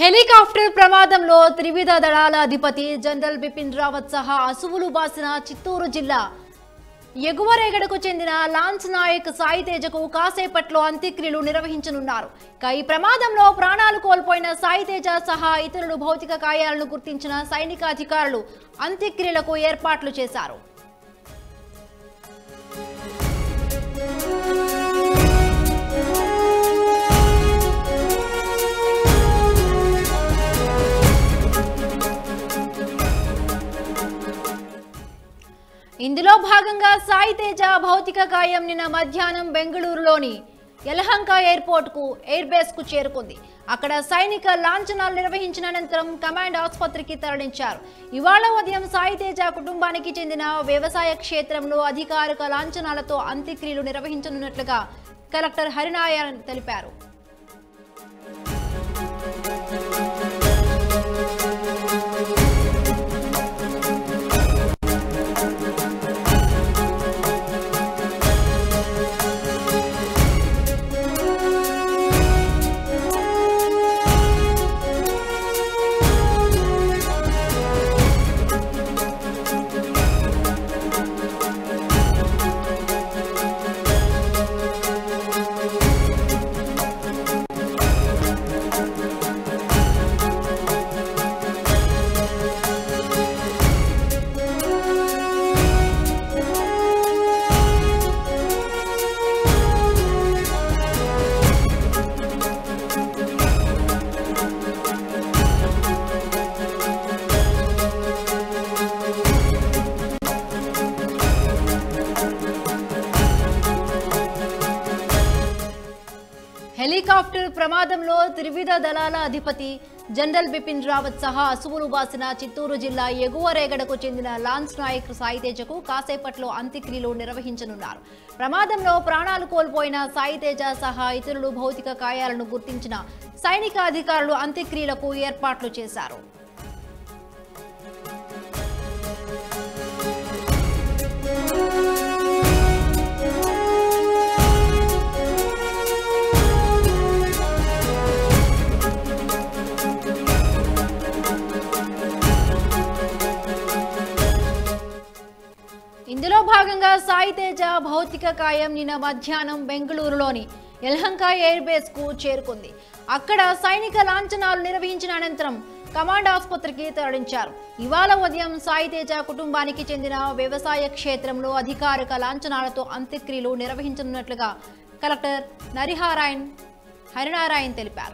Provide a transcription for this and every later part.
Helicopter ప్రమాదంలో త్రివిధ దళాల అధిపతి జనరల్ బిపిన్ రావత్ సహా అసువులు బాసిన చిత్తూరు జిల్లా ఎగువరేగడకు చెందిన లాన్స్ నాయక్ సాయి తేజకు కాసేపట్లో అంత్యక్రియలు నిర్వహించనున్నారు. ఈ ప్రమాదంలో ప్రాణాలు కోల్పోయిన సాయి తేజ సహా ఇతరులు భౌతిక గాయాలను గుర్తించిన సైనిక అధికారులు అంత్యక్రియలకు ఏర్పాట్లు చేశారు. ఇందులో భాగంగా సాయి తేజ భౌతిక గాయం నిన్న మధ్యాహ్నం బెంగళూరులోని యలహంక ఎయిర్పోర్ట్ కు ఎయిర్ బేస్ కు చేరుకుంది. అక్కడ సైనిక లాంఛనాలు నిర్వహించిన అనంతరం కమాండ్ ఆసుపత్రికి తరలించారు. ఇవాళ ఉదయం సాయి తేజ కుటుంబానికి చెందిన వ్యవసాయ క్షేత్రంలో అధికారిక లాంఛనాలతో అంత్యక్రియలు నిర్వహించనున్నట్లుగా కలెక్టర్ హరినారాయణ తెలిపారు. హెలికాప్టర్ ప్రమాదంలో త్రివిధ దళాల అధిపతి జనరల్ బిపిన్ రావత్ సహా అసువులు బాసిన చిత్తూరు జిల్లా ఎగువ రేగడకు చెందిన లాన్స్ నాయక్ సాయి తేజకు కాసేపట్లో అంత్యక్రియలు నిర్వహించనున్నారు. ప్రమాదంలో ప్రాణాలు కోల్పోయిన సాయి తేజ సహా ఇతరులు భౌతిక గాయాలను గుర్తించిన సైనిక అధికారులు అంత్యక్రియలకు ఏర్పాట్లు చేశారు. ఇందులో భాగంగా సాయి తేజ భౌతిక గాయం నిన్న మధ్యాహ్నం బెంగళూరులోని యలహంక ఎయిర్ బేస్ కు చేరుకుంది. అక్కడ సైనిక లాంఛనాలు నిర్వహించిన అనంతరం కమాండ్ ఆసుపత్రికి తరలించారు. ఇవాళ ఉదయం సాయి తేజ కుటుంబానికి చెందిన వ్యవసాయ క్షేత్రంలో అధికారిక లాంఛనాలతో అంత్యక్రియలు నిర్వహించనున్నట్లుగా కలెక్టర్ హరినారాయణ తెలిపారు.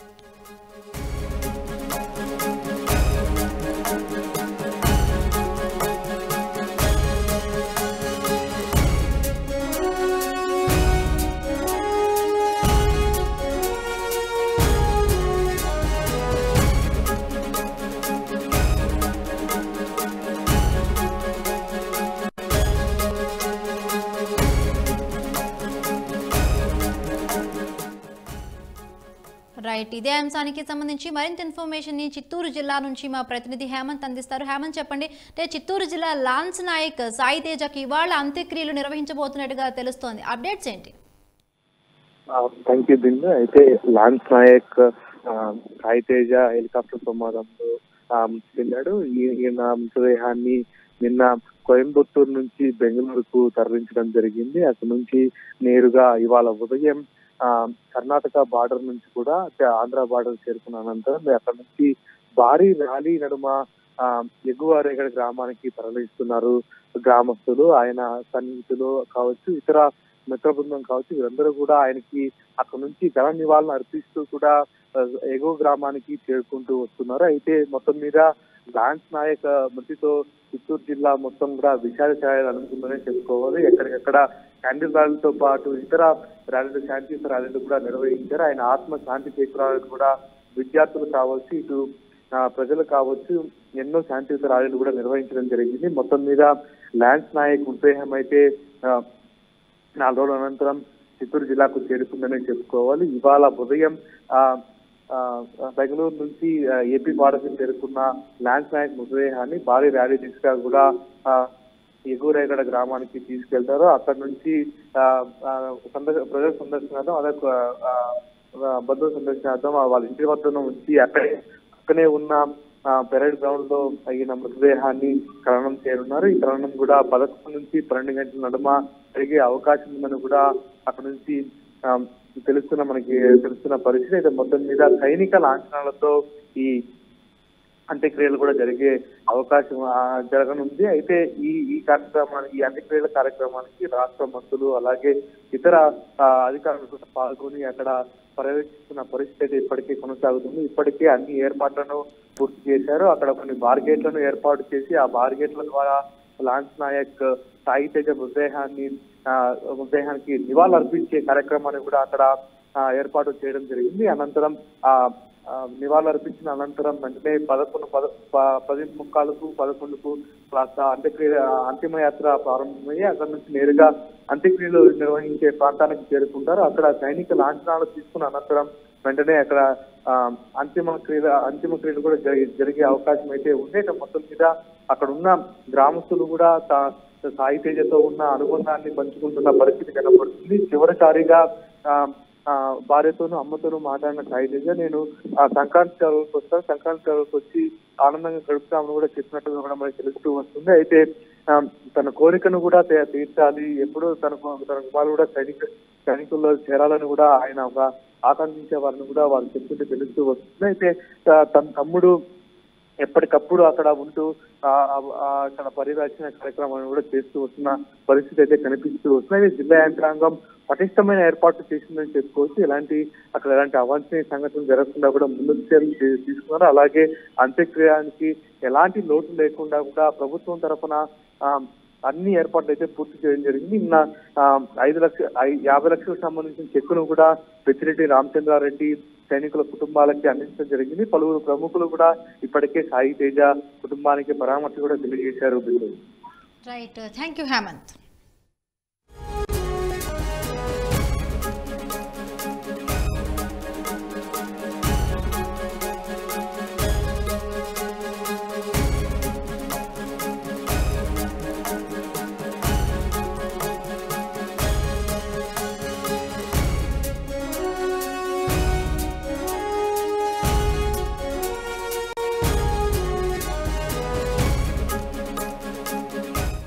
రైట్, ఇదే అంశానికి సంబంధించి మరింత ఇన్ఫర్మేషన్ ని చిత్తూరు జిల్లా నుంచి మా ప్రతినిధి హేమంత్ అందిస్తారు. హేమంత్, చెప్పండి, అంటే చిత్తూరు జిల్లా లాన్స్ నాయక్ సాయి తేజకి ఇవాళ అంత్యక్రియలు నిర్వహించబోతున్నట్టుగా తెలుస్తోంది. అప్డేట్స్ ఏంటి? థ్యాంక్ యూ దిండు. అయితే లాన్స్ నాయక్ సాయి తేజ హెలికాప్టర్ ప్రమాదంలో చెందాడు. ఈయన మృతదేహాన్ని నిన్న కోయంబత్తూరు నుంచి బెంగళూరుకు తరలించడం జరిగింది. అక్కడి నుంచి నేరుగా ఇవాళ ఉదయం కర్ణాటక బార్డర్ నుంచి కూడా ఆంధ్ర బార్డర్ చేరుకున్న అనంతరం అక్కడ నుంచి భారీ ర్యాలీ నడుమ ఎగువ రేగడ గ్రామానికి తరలిస్తున్నారు గ్రామస్తులు. ఆయన సన్నిహితులు కావచ్చు, ఇతర మిత్ర బృందం కావచ్చు, వీరందరూ కూడా ఆయనకి అక్కడ నుంచి ఘన నివాళులు అర్పిస్తూ కూడా ఎగువ గ్రామానికి చేరుకుంటూ వస్తున్నారు. అయితే మొత్తం మీద లాన్స్ నాయక్ మృతితో చిత్తూరు జిల్లా మొత్తం కూడా విషాద ఛాయలు అనుకుంటుందనే చెప్పుకోవాలి. ఎక్కడికక్కడ క్యాండిల్ ర్యాలీతో పాటు ఇతర ర్యాలీలు, శాంతియుత ర్యాలీలు కూడా నిర్వహించారు. ఆయన ఆత్మ శాంతి చేకూరాలని కూడా విద్యార్థులు కావచ్చు, ఇటు ప్రజలు కావచ్చు, ఎన్నో శాంతియుత ర్యాలీలు కూడా నిర్వహించడం జరిగింది. మొత్తం మీద లాన్స్ నాయక్ మృతదేహం అయితే 4 రోజుల అనంతరం చిత్తూరు జిల్లాకు చేరుకుందనే చెప్పుకోవాలి. ఇవాళ ఉదయం బెంగళూరు నుంచి ఏపీ బార్డర్కి చేరుకున్న లాన్స్ నాయక్ మృతదేహాన్ని భారీ ర్యాలీ దిశగా కూడా ఎగురేగడ గ్రామానికి తీసుకెళ్తారు. అక్కడ నుంచి ప్రజల సందర్శనలో అదే బంధువుల సందర్శనార్థం వాళ్ళ ఇంటి వద్దను ఉంచి అక్కడే ఉన్న పెరేడ్ గ్రౌండ్ లో అయిన మృతదేహాన్ని ఖననం చేయనున్నారు. ఈ ఖననం కూడా 11 నుంచి 12 గంటల నడుమ జరిగే అవకాశం ఉందని కూడా అక్కడ నుంచి తెలుస్తున్న పరిస్థితి. అయితే మొత్తం మీద సైనిక లాంఛనాలతో ఈ అంత్యక్రియలు కూడా జరిగే అవకాశం జరగనుంది. అయితే ఈ అంత్యక్రియల కార్యక్రమానికి రాష్ట్ర మంత్రులు అలాగే ఇతర అధికారులు కూడా పాల్గొని అక్కడ పర్యవేక్షిస్తున్న పరిస్థితి ఇప్పటికీ కొనసాగుతుంది. ఇప్పటికే అన్ని ఏర్పాట్లను పూర్తి చేశారు. అక్కడ కొన్ని బార్గేట్లను ఏర్పాటు చేసి ఆ బార్గేట్ల ద్వారా లాన్స్ నాయక్ సాయి తేజ మృతదేహానికి నివాళులర్పించే కార్యక్రమాన్ని కూడా అక్కడ ఏర్పాటు చేయడం జరిగింది. అనంతరం నివాళులర్పించిన అనంతరం వెంటనే 10:15-11కు అంతిమయాత్ర ప్రారంభమయ్యి అక్కడ నుంచి నేరుగా అంత్యక్రియలు నిర్వహించే ప్రాంతానికి చేరుకుంటారు. అక్కడ సైనిక లాంఛనాలు తీసుకున్న అనంతరం వెంటనే అక్కడ అంతిమ క్రియలు కూడా జరిగే అవకాశం అయితే ఉంది. మొత్తం మీద అక్కడ ఉన్న గ్రామస్తులు కూడా సాయి తేజతో ఉన్న అనుబంధాన్ని పంచుకుంటున్న పరిస్థితి కనబడుతుంది. చివరిసారిగా భార్యతోనూ అమ్మతోనూ మాట్లాడిన సాయి తేజ నేను సంక్రాంతి సెలవులకు వస్తాను, సంక్రాంతి సెలవులకు వచ్చి ఆనందంగా గడుపుతామని కూడా చెప్పినట్టుగా కూడా మనకి తెలుస్తూ వస్తుంది. అయితే తన కోరికను కూడా తీర్చాలి, ఎప్పుడూ తన కుమారుడు కూడా సైనికుల్లో చేరాలని కూడా ఆయన ఆకాంక్షించే వారిని కూడా వాళ్ళు చెప్తుంటే తెలుస్తూ వస్తుంది. అయితే తన తమ్ముడు ఎప్పటికప్పుడు అక్కడ ఉంటూ అక్కడ పర్యవేక్షణ కార్యక్రమాన్ని కూడా చేస్తూ వస్తున్న పరిస్థితి అయితే కనిపిస్తూ వస్తుంది. జిల్లా యంత్రాంగం పటిష్టమైన ఏర్పాట్లు చేసిందని చెప్పుకోవచ్చు. అక్కడ ఎలాంటి అవాంఛనీయ సంఘటనలు జరగకుండా కూడా ముందుకు చర్యలు తీసుకున్నారు. అలాగే అంత్యక్రియానికి ఎలాంటి లోటు లేకుండా కూడా ప్రభుత్వం తరఫున అన్ని ఏర్పాట్లు అయితే పూర్తి చేయడం జరిగింది. నిన్న 50 లక్షలకు సంబంధించిన చెక్కును కూడా పెద్దిరెడ్డి రామచంద్రారెడ్డి సైనికుల కుటుంబాలకి అందించడం జరిగింది. పలువురు ప్రముఖులు కూడా ఇప్పటికే సాయి తేజ కుటుంబానికి పరామర్శ కూడా తెలియజేశారు. Right, thank you Hemant.